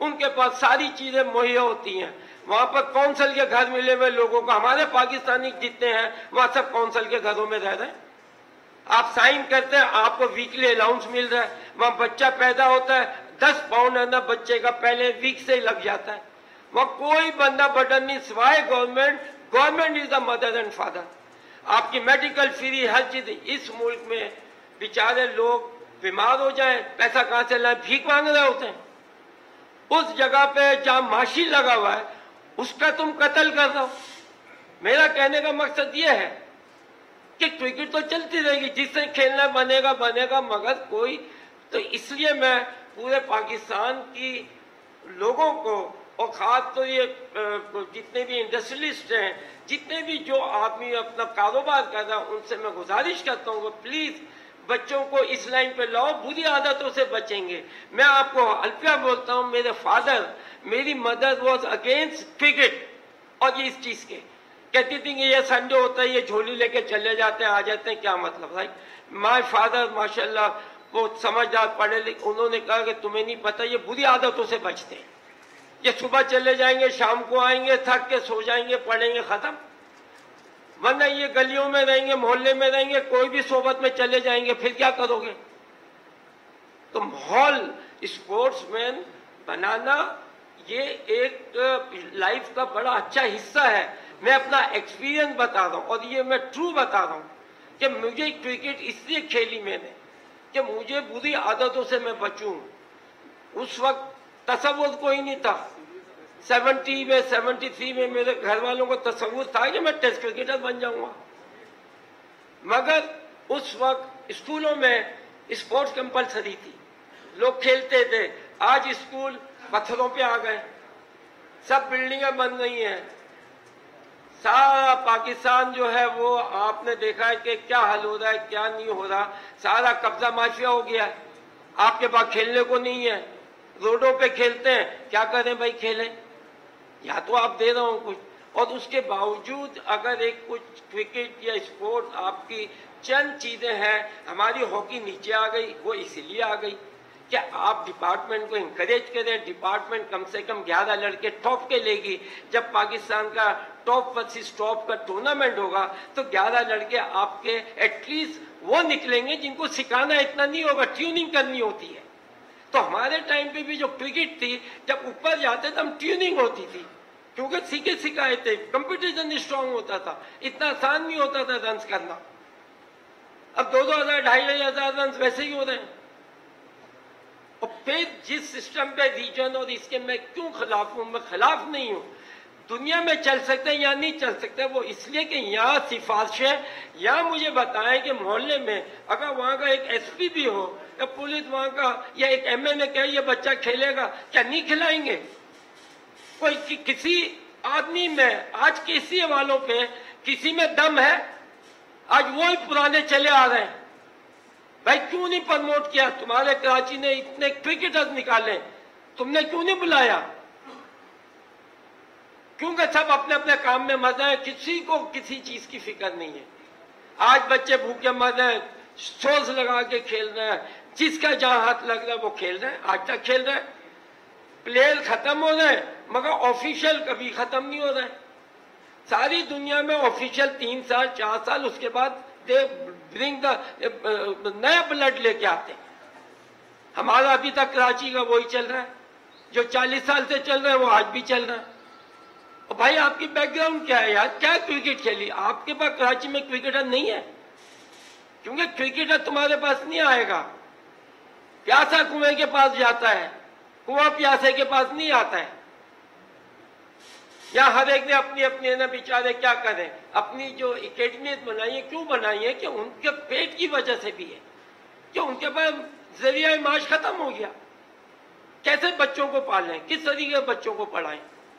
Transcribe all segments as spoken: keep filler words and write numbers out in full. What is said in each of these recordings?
उनके पास सारी चीजें मुहैया होती हैं। वहां पर कौंसल के घर मिले हुए लोगों को, हमारे पाकिस्तानी जितने हैं वहां सब कौंसल के घरों में रह रहे हैं। आप साइन करते हैं, आपको वीकली अलाउंस मिल रहा है। वहां बच्चा पैदा होता है, दस पाउंड है ना बच्चे का पहले वीक से ही लग जाता है। वहां कोई बंदा बटन नहीं सिवाय government. Government is the mother and father. आपकी मेडिकल फ्री, हर चीज। इस मुल्क में बेचारे लोग बीमार हो जाएं, पैसा कहां से लाएं, भीख मांग रहे होते हैं। उस जगह पे जहां माशी लगा हुआ है उसका तुम कत्ल कर रहे हो। मेरा कहने का मकसद यह है कि क्रिकेट तो चलती रहेगी, जिससे खेलना बनेगा बनेगा, मगर कोई तो इसलिए मैं पूरे पाकिस्तान की लोगों को और खास तो ये जितने भी इंडस्ट्रियलिस्ट हैं, जितने भी जो आदमी अपना कारोबार कर रहा है, उनसे मैं गुजारिश करता हूँ कि प्लीज बच्चों को इस लाइन पे लाओ, बुरी आदतों से बचेंगे। मैं आपको अल्फिया बोलता हूँ, मेरे फादर मेरी मदर वॉज अगेंस्ट क्रिकेट और ये इस चीज के कहती थी कि ये संडे होता है, ये झोली लेके चले जाते हैं, आ जाते हैं, क्या मतलब। राइट, माय फादर माशाल्लाह वो समझदार पढ़े लिखे, उन्होंने कहा कि तुम्हें नहीं पता, ये बुरी आदतों से बचते हैं। ये सुबह चले जाएंगे, शाम को आएंगे, थक के सो जाएंगे, पढ़ेंगे, खत्म। वरना ये गलियों में रहेंगे, मोहल्ले में रहेंगे, कोई भी सोबत में चले जाएंगे, फिर क्या करोगे। तो माहौल स्पोर्ट्समैन बनाना ये एक लाइफ का बड़ा अच्छा हिस्सा है। मैं अपना एक्सपीरियंस बता रहा हूं और ये मैं ट्रू बता रहा हूं कि मुझे क्रिकेट इसलिए खेली मैंने कि मुझे बुरी आदतों से मैं बचूं। उस वक्त तसव्वुर कोई नहीं था। सेवेंटी में सेवेंटी थ्री में मेरे घर वालों को तसव्वुर था कि मैं टेस्ट क्रिकेटर बन जाऊंगा, मगर उस वक्त स्कूलों में स्पोर्ट्स कंपलसरी थी, लोग खेलते थे। आज स्कूल पत्थरों पे आ गए, सब बिल्डिंगें बन गई हैं, सारा पाकिस्तान जो है वो आपने देखा है कि क्या हाल हो रहा है, क्या नहीं हो रहा। सारा कब्जा माफिया हो गया है। आपके पास खेलने को नहीं है, रोडों पे खेलते हैं, क्या करें भाई, खेलें या तो आप दे रहे हो कुछ, और उसके बावजूद अगर एक कुछ क्रिकेट या स्पोर्ट आपकी चंद चीजें हैं। हमारी हॉकी नीचे आ गई, वो इसीलिए आ गई कि आप डिपार्टमेंट को इंकरेज करें। डिपार्टमेंट कम से कम ग्यारह लड़के टॉप के लेगी। जब पाकिस्तान का टॉप वर्सेस टॉप का टूर्नामेंट होगा तो ग्यारह लड़के आपके एटलीस्ट वो निकलेंगे जिनको सिखाना इतना नहीं होगा, ट्यूनिंग करनी होती है। तो हमारे टाइम पे भी जो क्रिकेट थी, जब ऊपर जाते थे हम ट्यूनिंग होती थी, क्योंकि सीखे सिखाए थे, कंपटीशन स्ट्रांग होता था, इतना आसान नहीं होता था रन करना। अब दो दो हजार ढाई ढाई हजार रन वैसे ही हो रहे हैं। और फिर जिस सिस्टम पे रीजन और इसके मैं क्यों खिलाफ हूं, मैं खिलाफ नहीं हूं। दुनिया में चल सकते हैं या नहीं चल सकते, वो इसलिए कि यहाँ सिफारिशें, या मुझे बताएं कि मोहल्ले में अगर वहां का एक एसपी भी हो या पुलिस वहां का या एक एमएलए कहे ये बच्चा खेलेगा, क्या नहीं खिलाएंगे। कोई कि, किसी आदमी में आज किसी वालों पे किसी में दम है, आज वो ही पुराने चले आ रहे हैं। भाई क्यों नहीं प्रमोट किया, तुम्हारे कराची ने इतने क्रिकेटर्स निकाले, तुमने क्यों नहीं बुलाया। क्योंकि सब अपने अपने काम में मजा है, किसी को किसी चीज की फिक्र नहीं है। आज बच्चे भूखे मर रहे हैं, सोच लगा के खेल रहे हैं, जिसका जहां हाथ लग रहा है वो खेल रहे हैं। आज तक खेल रहे हैं, प्लेयर खत्म हो रहे हैं मगर ऑफिशियल कभी खत्म नहीं हो रहे हैं। सारी दुनिया में ऑफिशियल तीन साल चार साल, उसके बाद दे ब्रिंग द नया ब्लड लेके आते। हमारा अभी तक कराची का वही चल रहा है जो चालीस साल से चल रहा है, वो आज भी चल रहा है। और भाई आपकी बैकग्राउंड क्या है यार, क्या क्रिकेट खेली। आपके पास कराची में क्रिकेटर नहीं है, क्योंकि क्रिकेटर तुम्हारे पास नहीं आएगा। प्यासा कुएं के पास जाता है, कुआं प्यासे के पास नहीं आता है। या हर एक ने अपनी अपनी ना बेचारे क्या करें, अपनी जो एकेडमी बनाई है, क्यों बनाई है कि उनके पेट की वजह से भी है कि उनके पास जरिया माश खत्म हो गया। कैसे बच्चों को पालें, किस तरीके से बच्चों को पढ़ाएं।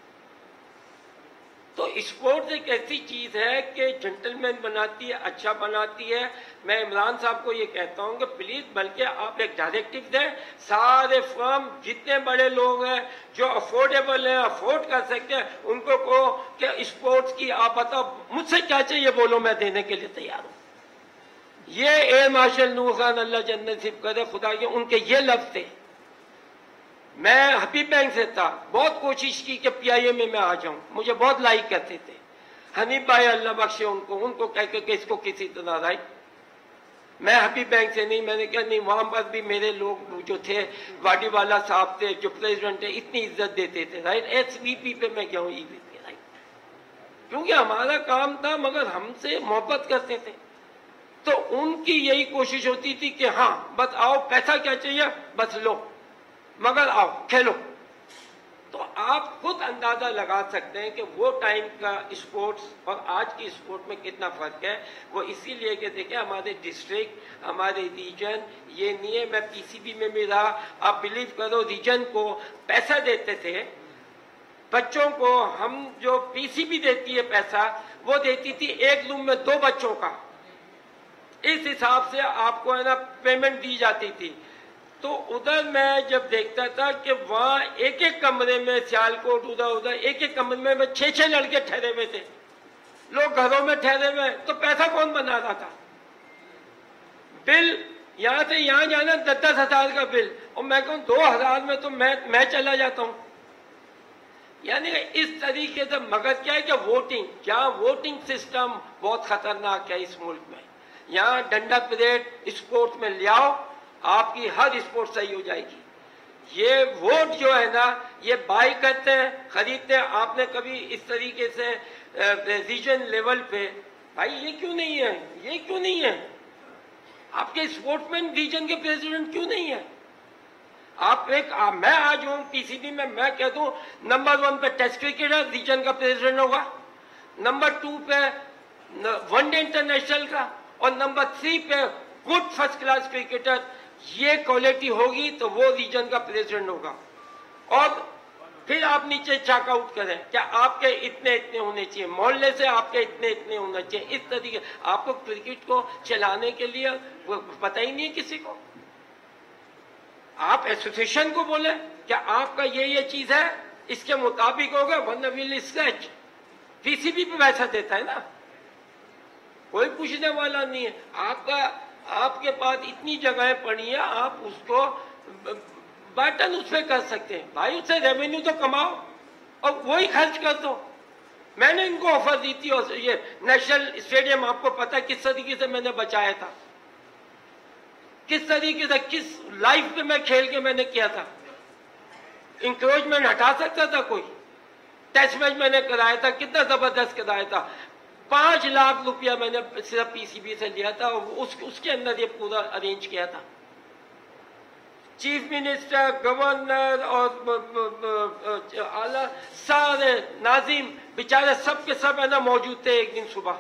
तो स्पोर्ट्स एक ऐसी चीज है कि जेंटलमैन बनाती है, अच्छा बनाती है। मैं इमरान साहब को ये कहता हूं कि प्लीज, बल्कि आप एक डायरेक्टिव दें, सारे फर्म जितने बड़े लोग हैं जो अफोर्डेबल हैं, अफोर्ड कर सकते हैं, उनको कहो कि स्पोर्ट्स की आप बताओ मुझसे क्या चाहिए, बोलो, मैं देने के लिए तैयार हूं। ये एयर मार्शल नूर खान अल्लाह जन्नत नसीब करे खुदा के, उनके ये लफ्ज थे मैं हबीब बैंक से था, बहुत कोशिश की कि पीआईए में मैं आ जाऊं, मुझे बहुत लाइक करते थे। हनीफ भाई अल्लाह बख्शे उनको, उनको कह के इसको किसी तरह राइट, मैं हबीब बैंक से नहीं, मैंने कहा नहीं, वहां पर भी मेरे लोग जो थे, वाडीवाला साहब थे जो प्रेसिडेंट है, इतनी इज्जत देते थे राइट। एसवीपी पे मैं गया हूँ ईवीपी राइट, क्योंकि हमारा काम था, मगर हमसे मोहब्बत करते थे। तो उनकी यही कोशिश होती थी कि हाँ बस आओ, पैसा क्या चाहिए बस लो, मगर आओ खेलो। तो आप खुद अंदाजा लगा सकते हैं कि वो टाइम का स्पोर्ट्स और आज की स्पोर्ट में कितना फर्क है। वो इसीलिए कि देखिए हमारे डिस्ट्रिक्ट, हमारे रीजन, ये नहीं है, मैं पीसीबी में भी रहा, आप बिलीव करो रीजन को पैसा देते थे बच्चों को, हम जो पीसीबी देती है पैसा, वो देती थी एक रूम में दो बच्चों का, इस हिसाब से आपको है ना पेमेंट दी जाती थी। तो उधर मैं जब देखता था कि वहां एक एक कमरे में, सियालकोट उधर उधर एक एक कमरे में छह छह लड़के ठहरे हुए थे, लोग घरों में ठहरे हुए, तो पैसा कौन बना रहा था? बिल यहां से यहां जाना दस दस हजार का बिल, और मैं कहूं दो हजार में तो मैं मैं चला जाता हूं। यानी इस तरीके से, मगर क्या है कि वोटिंग, जहां वोटिंग सिस्टम बहुत खतरनाक है इस मुल्क में, यहां डंडा परेड स्पोर्ट्स में ले आओ, आपकी हर स्पोर्ट सही हो जाएगी। ये वोट जो है ना, ये बाय करते हैं, खरीदते हैं। आपने कभी इस तरीके से रीजन लेवल पे, भाई ये क्यों नहीं है, ये क्यों नहीं है? आपके स्पोर्ट्समैन रीजन के प्रेसिडेंट क्यों नहीं है? आप एक आ, मैं आज हूं पीसीबी में, मैं कह दूं नंबर वन पे टेस्ट क्रिकेटर रीजन का प्रेसिडेंट होगा, नंबर टू पे वनडे इंटरनेशनल का, और नंबर थ्री पे गुड फर्स्ट क्लास क्रिकेटर। ये क्वालिटी होगी तो वो रीजन का प्रेसिडेंट होगा। और फिर आप नीचे चेक आउट करें, क्या आपके इतने इतने होने चाहिए, मोहल्ले से आपके इतने इतने होना चाहिए। इस तरीके आपको क्रिकेट को चलाने के लिए वो पता ही नहीं है किसी को। आप एसोसिएशन को बोले क्या आपका ये ये चीज है, इसके मुताबिक होगा, वरना विल स्क्रैच। पीसीबी पे पैसा देता है ना, कोई पूछने वाला नहीं है। आपका आपके पास इतनी जगहें पड़ी है, आप उसको बटन उस पर कर सकते हैं, भाई उससे रेवेन्यू तो कमाओ और वही खर्च कर दो। मैंने इनको ऑफर दी थी, और ये नेशनल स्टेडियम आपको पता है किस तरीके से मैंने बचाया था, किस तरीके से, किस लाइफ पे मैं खेल के मैंने किया था। इंक्रोचमेंट हटा सकता था कोई? टेस्ट मैच मैंने कराया था, कितना जबरदस्त कराया था। पांच लाख रुपया मैंने सिर्फ पीसीबी से लिया था, और उस, उसके अंदर ये पूरा अरेंज किया था। चीफ मिनिस्टर, गवर्नर और आला सारे नाजिम बेचारे सब के सब है ना मौजूद थे एक दिन सुबह।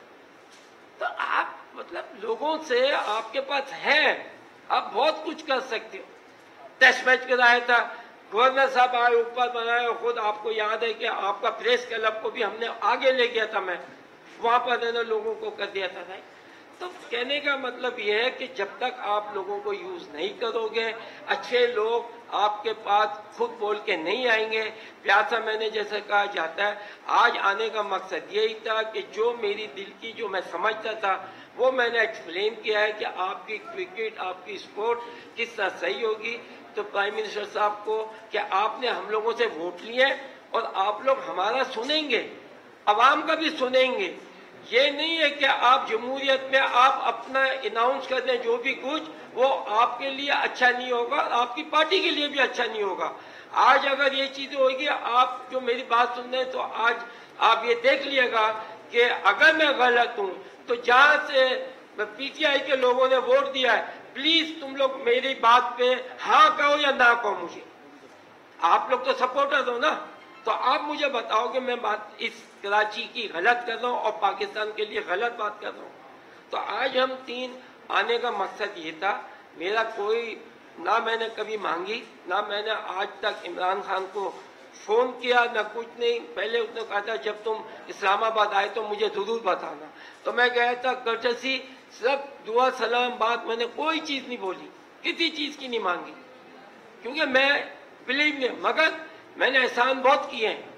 तो आप मतलब लोगों से आपके पास है, आप बहुत कुछ कर सकते हो। टेस्ट मैच कराया था, गवर्नर साहब आए, ऊपर बनाए, खुद आपको याद है कि आपका प्रेस क्लब को भी हमने आगे ले गया था, मैं वहां पर है ना लोगों को कर दिया था। भाई तो कहने का मतलब यह है कि जब तक आप लोगों को यूज नहीं करोगे, अच्छे लोग आपके पास खुद बोल के नहीं आएंगे। प्यासा मैंने जैसे कहा जाता है, आज आने का मकसद यही था कि जो मेरी दिल की, जो मैं समझता था, वो मैंने एक्सप्लेन किया है कि आपकी क्रिकेट, आपकी स्पोर्ट किस तरह सही होगी। तो प्राइम मिनिस्टर साहब को कि आपने हम लोगों से वोट लिए और आप लोग हमारा सुनेंगे, अवाम का भी सुनेंगे। ये नहीं है कि आप जमहूरियत में आप अपना अनाउंस कर दें जो भी कुछ, वो आपके लिए अच्छा नहीं होगा, आपकी पार्टी के लिए भी अच्छा नहीं होगा। आज अगर ये चीजें होगी, आप जो मेरी बात सुन रहे हैं, तो आज आप ये देख लीजिएगा कि अगर मैं गलत हूं तो जहां से पीटीआई के लोगों ने वोट दिया है, प्लीज तुम लोग मेरी बात पे हाँ कहो या ना कहो। मुझे आप लोग तो सपोर्टर हो ना, तो आप मुझे बताओ कि मैं बात इस कराची की गलत कर रहा हूं और पाकिस्तान के लिए गलत बात कर रहा हूं। तो आज हम तीन आने का मकसद ये था। मेरा कोई ना मैंने कभी मांगी, ना मैंने आज तक इमरान खान को फोन किया, ना कुछ नहीं। पहले उसने कहा था जब तुम इस्लामाबाद आए तो मुझे जरूर बताना, तो मैं गया था कर्टसी, सब दुआ सलाम बात, मैंने कोई चीज नहीं बोली, किसी चीज की नहीं मांगी, क्योंकि मैं बिलीव नहीं। मगर मैंने एहसान बहुत किए हैं।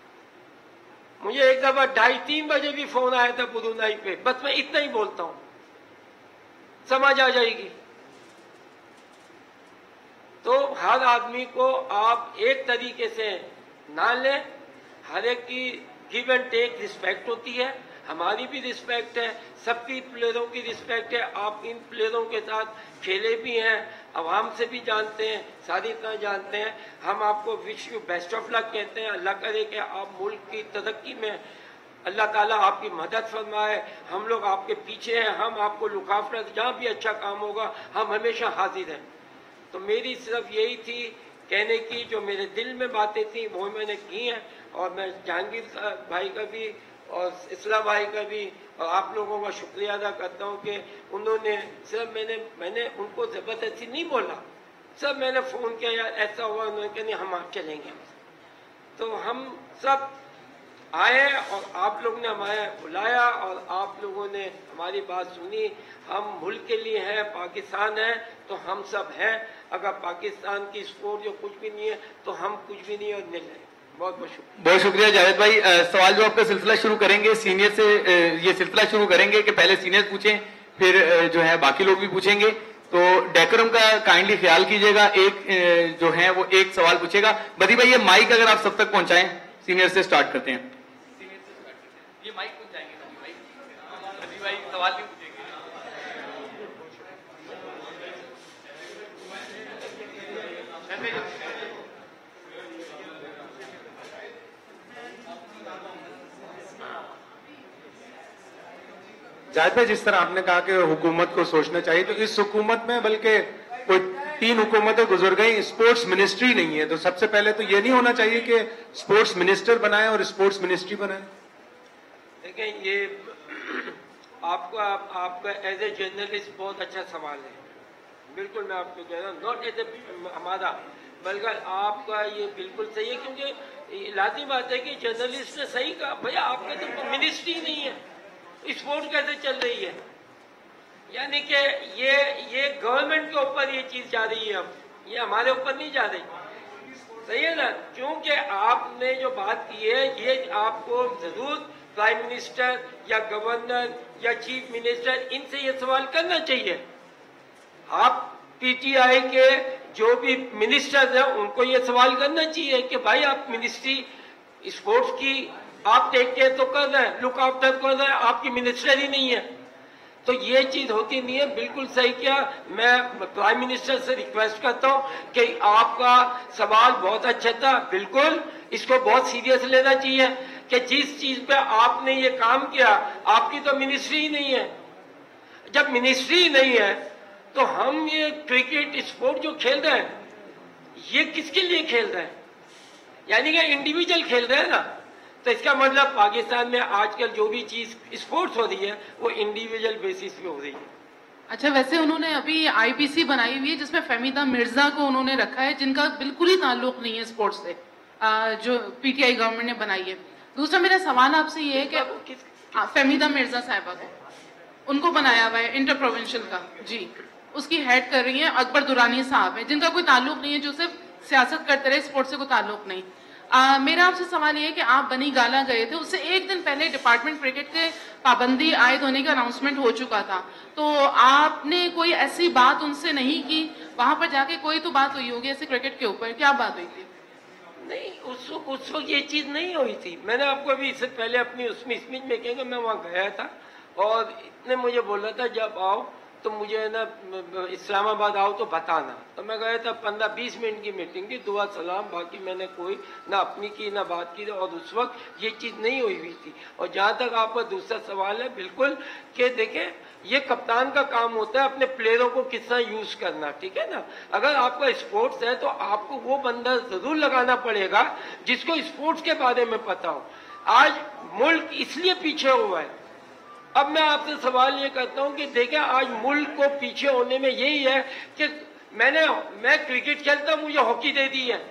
मुझे एक दफा ढाई तीन बजे भी फोन आया था बुरुनाई पे, बस मैं इतना ही बोलता हूं, समझ आ जाएगी। तो हर आदमी को आप एक तरीके से ना लें, हर एक की गिव एंड टेक रिस्पेक्ट होती है, हमारी भी रिस्पेक्ट है, सबकी प्लेयरों की रिस्पेक्ट है। आप इन प्लेयरों के साथ खेले भी हैं, अवाम से भी जानते हैं, सारी तरह जानते हैं। हम आपको wish you best of luck कहते हैं। अल्लाह करे कि आप मुल्क की तरक्की में अल्लाह ताला आपकी मदद फरमाए। हम लोग आपके पीछे हैं, हम आपको लुकाफर, जहाँ भी अच्छा काम होगा हम हमेशा हाजिर हैं। तो मेरी सिर्फ यही थी कहने की, जो मेरे दिल में बातें थी वो मैंने की हैं। और मैं जहांगीर भाई का भी और इस्लाम भाई का भी और आप लोगों का शुक्रिया अदा करता हूँ कि उन्होंने सिर्फ मैंने मैंने उनको ज़बरदस्ती नहीं बोला, सब मैंने फ़ोन किया यार ऐसा हुआ, उन्होंने कहा नहीं हम आप चलेंगे। तो हम सब आए और आप लोग ने हमारे बुलाया और आप लोगों ने हमारी बात सुनी। हम मुल्क के लिए हैं, पाकिस्तान है तो हम सब हैं। अगर पाकिस्तान की स्पोर्ट जो कुछ भी नहीं है तो हम कुछ भी नहीं और नहीं है। बहुत बहुत शुक्रिया। बहुत शुक्रिया जावेद भाई। आ, सवाल जवाब का सिलसिला शुरू करेंगे, सीनियर से ये सिलसिला शुरू करेंगे कि पहले सीनियर पूछें, फिर जो है बाकी लोग भी पूछेंगे। तो डेकोरम का काइंडली ख्याल कीजिएगा, एक जो है वो एक सवाल पूछेगा। बदी भाई ये माइक अगर आप सब तक पहुंचाएं, सीनियर से स्टार्ट करते हैं। सीनियर से स्टार्ट करते हैं, ये माइक पहुंचाएंगे बदी भाई, बदी भाई सवाल भी पूछेंगे। जाहिद भाई, जिस तरह आपने कहा कि हुकूमत को सोचना चाहिए, तो इस हुकूमत में बल्कि कोई तीन हुकूमतें गुजर गई, स्पोर्ट्स मिनिस्ट्री नहीं है। तो सबसे पहले तो ये नहीं होना चाहिए कि स्पोर्ट्स मिनिस्टर बनाए और स्पोर्ट्स मिनिस्ट्री बनाए? देखें, ये आपका आप, आपका एज ए जर्नलिस्ट बहुत अच्छा सवाल है। बिल्कुल मैं आपको कह रहा हूँ, नॉट एज ए हमारा, बल्कि आपका ये बिल्कुल सही है। क्योंकि लाजिम बात है कि जर्नलिस्ट ने सही कहा, भैया आपका तो मिनिस्ट्री नहीं है, स्पोर्ट कैसे चल रही है? यानी कि ये ये गवर्नमेंट के ऊपर ये चीज जा रही है, अब ये हमारे ऊपर नहीं जा रही। सही है ना? क्योंकि आपने जो बात की है ये आपको जरूर प्राइम मिनिस्टर या गवर्नर या चीफ मिनिस्टर इनसे ये सवाल करना चाहिए। आप पीटीआई के जो भी मिनिस्टर्स हैं उनको ये सवाल करना चाहिए कि भाई आप मिनिस्ट्री स्पोर्ट्स की आप टेक केयर तो कर रहे हैं, लुक आफ्टर कर रहे हैं, आपकी मिनिस्टर ही नहीं है। तो ये चीज होती नहीं है। बिल्कुल सही किया। मैं प्राइम मिनिस्टर से रिक्वेस्ट करता हूं कि आपका सवाल बहुत अच्छा था, बिल्कुल इसको बहुत सीरियस लेना चाहिए कि जिस चीज पे आपने ये काम किया, आपकी तो मिनिस्ट्री ही नहीं है। जब मिनिस्ट्री नहीं है तो हम ये क्रिकेट स्पोर्ट जो खेल रहे हैं ये किसके लिए खेल रहे हैं? यानी कि इंडिविजुअल खेल रहे हैं ना। तो इसका मतलब पाकिस्तान में आजकल जो भी चीज स्पोर्ट्स हो रही है वो इंडिविजुअल बेसिस पे हो रही है। अच्छा, वैसे उन्होंने अभी आईपीसी बनाई हुई है जिसमें फहमीदा मिर्जा को उन्होंने रखा है, जिनका बिल्कुल ही ताल्लुक नहीं है स्पोर्ट्स से, जो पीटीआई गवर्नमेंट ने बनाई है। दूसरा मेरा सवाल आपसे ये है कि फहमीदा मिर्जा साहिबा को उनको बनाया हुआ है इंटर प्रोविंशियल का, जी उसकी हेड कर रही है अकबर दुरानी साहब है, जिनका कोई ताल्लुक नहीं है, जो सिर्फ सियासत करते रहे, स्पोर्ट्स से कोई ताल्लुक नहीं। आ, मेरा आपसे सवाल ये है कि आप बनी गाला गए थे, उससे एक दिन पहले डिपार्टमेंट क्रिकेट के पाबंदी आयद होने का अनाउंसमेंट हो चुका था, तो आपने कोई ऐसी बात उनसे नहीं की? वहां पर जाके कोई तो बात हुई होगी ऐसे क्रिकेट के ऊपर, क्या बात हुई थी? नहीं, उस उस वक्त ये चीज नहीं हुई थी। मैंने आपको अभी इससे पहले अपनी उसमें स्पीच में कहेंगे मैं वहां गया था और इतने मुझे बोला था जब आओ तो मुझे ना इस्लामाबाद आओ तो बताना। तो मैं गया था, पंद्रह बीस मिनट की मीटिंग थी, दुआ सलाम, बाकी मैंने कोई ना अपनी की ना बात की। और उस वक्त ये चीज नहीं हुई हुई थी। और जहां तक आपका दूसरा सवाल है, बिल्कुल कि देखें ये कप्तान का काम होता है अपने प्लेयरों को किस तरह यूज करना, ठीक है ना। अगर आपका स्पोर्ट्स है तो आपको वो बंदा जरूर लगाना पड़ेगा जिसको स्पोर्ट्स के बारे में पता हो। आज मुल्क इसलिए पीछे हुआ है। अब मैं आपसे सवाल ये करता हूं कि देखें आज मुल्क को पीछे होने में यही है कि मैंने मैं क्रिकेट खेलता, मुझे हॉकी दे दी है,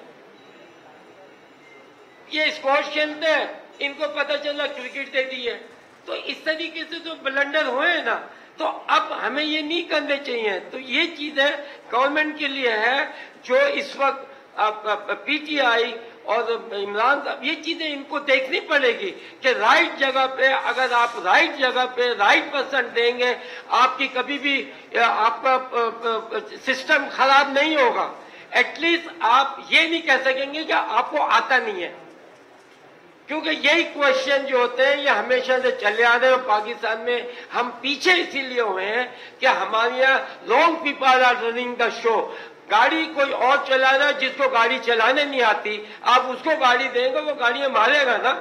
ये स्क्वॉश खेलते हैं, इनको पता चला क्रिकेट दे दी है। तो इस तरीके से जो ब्लंडर हुए ना, तो अब हमें ये नहीं करने चाहिए। तो ये चीजें गवर्नमेंट के लिए है जो इस वक्त पीटीआई और इमरान साहब, ये चीजें इनको देखनी पड़ेगी कि राइट जगह पे अगर आप राइट जगह पे राइट पर्सन देंगे, आपकी कभी भी आपका सिस्टम खराब नहीं होगा। एटलीस्ट आप ये नहीं कह सकेंगे कि आपको आता नहीं है, क्योंकि यही क्वेश्चन जो होते हैं ये हमेशा से चले आ रहे हैं। पाकिस्तान में हम पीछे इसीलिए हुए हैं कि हमारे यहाँ wrong people are running the show. गाड़ी कोई और चला रहा है, जिसको गाड़ी चलाने नहीं आती, आप उसको गाड़ी देंगे, वो गाड़ी मारेगा ना।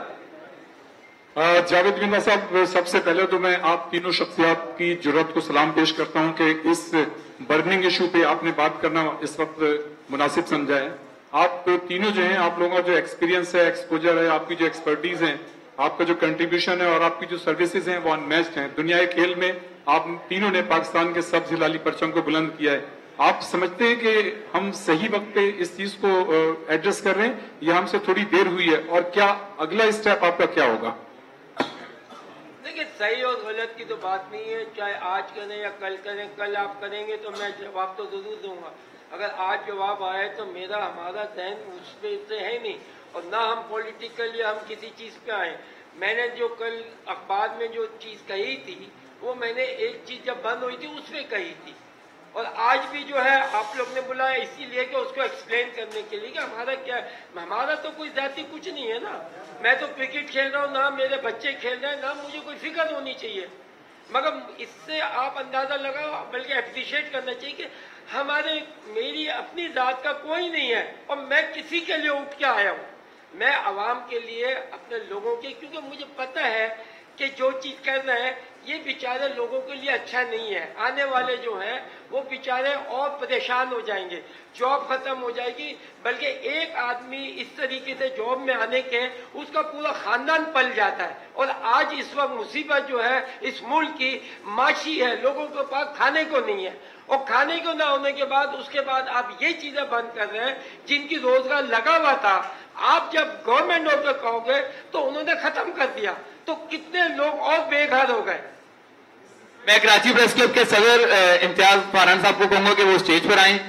जावेद मियां साहब, सबसे पहले तो मैं आप तीनों शख्सियात की जुर्रत को सलाम पेश करता हूं कि इस बर्निंग इशू पे आपने बात करना इस वक्त मुनासिब समझा है। आप तीनों जो हैं, आप लोगों का जो एक्सपीरियंस है, एक्सपोजर है, आपकी जो एक्सपर्टीज है, आपका जो कंट्रीब्यूशन है और आपकी जो सर्विसेज हैं वो अनमैच्ड हैं। दुनिया के खेल में आप तीनों ने पाकिस्तान के सब्ज हिलाली परचम को बुलंद किया है। आप समझते हैं कि हम सही वक्त पे इस चीज को एड्रेस कर रहे हैं या हमसे थोड़ी देर हुई है, और क्या अगला स्टेप आपका क्या होगा? देखिए, सही और गलत की तो बात नहीं है, चाहे आज करें या कल करें। कल आप करेंगे तो मैं जवाब तो जरूर दूंगा। अगर आज जवाब आए तो मेरा हमारा जहन उस पे से है नहीं, और ना हम पॉलिटिकल या हम किसी चीज पे आए। मैंने जो कल अखबार में जो चीज कही थी, वो मैंने एक चीज जब बंद हुई थी उसमें कही थी, और आज भी जो है आप लोग ने बुलाया इसीलिए कि उसको एक्सप्लेन करने के लिए कि हमारा क्या है। हमारा तो कोई जाति कुछ नहीं है ना। मैं तो क्रिकेट खेल रहा हूँ, ना मेरे बच्चे खेल रहे हैं, ना मुझे कोई फिक्र होनी चाहिए। मगर इससे आप अंदाजा लगाओ, बल्कि अप्रिशिएट करना चाहिए कि हमारे मेरी अपनी जात का कोई नहीं है, और मैं किसी के लिए उठ के आया हूँ। मैं आवाम के लिए, अपने लोगों के, क्योंकि मुझे पता है कि जो चीज कर रहे हैं ये बेचारे लोगों के लिए अच्छा नहीं है। आने वाले जो हैं वो बेचारे और परेशान हो जाएंगे, जॉब खत्म हो जाएगी। बल्कि एक आदमी इस तरीके से जॉब में आने के उसका पूरा खानदान पल जाता है। और आज इस वक्त मुसीबत जो है इस मुल्क की माशी है, लोगों के पास खाने को नहीं है, और खाने को ना होने के बाद उसके बाद आप ये चीजें बंद कर रहे हैं जिनकी रोजगार लगा हुआ था। आप जब गवर्नमेंट नौकर कहोगे तो उन्होंने खत्म कर दिया, तो कितने लोग और बेघर हो गए। मैं कराची प्रेस क्लब के सदर इम्तियाज फारान साहब को कहूंगा कि वो स्टेज पर आएं।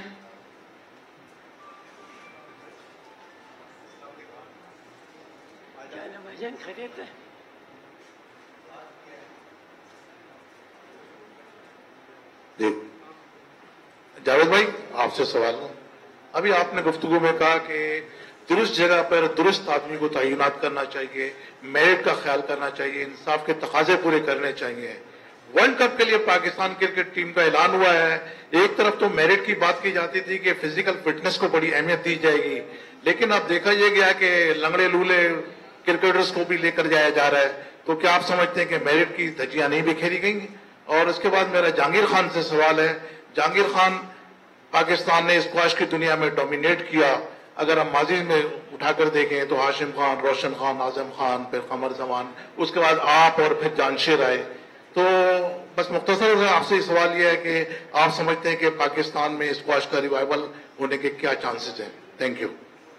जावेद भाई, आपसे सवाल है। अभी आपने गुफ्तगू में कहा कि दुरुस्त जगह पर दुरुस्त आदमी को तैनात करना चाहिए, मेरिट का ख्याल करना चाहिए, इंसाफ के तकाजे पूरे करने चाहिए। वर्ल्ड कप के लिए पाकिस्तान क्रिकेट टीम का ऐलान हुआ है। एक तरफ तो मेरिट की बात की जाती थी कि फिजिकल फिटनेस को बड़ी अहमियत दी जाएगी, लेकिन अब देखा यह गया कि लंगड़े लूले क्रिकेटर्स को भी लेकर जाया जा रहा है। तो क्या आप समझते हैं कि मेरिट की धज्जियां नहीं बिखेरी गई? और उसके बाद मेरा जहांगीर खान से सवाल है। जहांगीर खान, पाकिस्तान ने स्क्वाश की दुनिया में डोमिनेट किया। अगर हम माजी में उठाकर देखें तो हाशिम खान, रोशन खान, आजम खान, फिर कमर जमान, उसके बाद आप और फिर जानशेर आए। तो बस मुख्तसर से आपसे सवाल यह है कि आप समझते हैं कि पाकिस्तान में स्क्वाश का रिवाइवल होने के क्या चांसेस हैं? Thank you.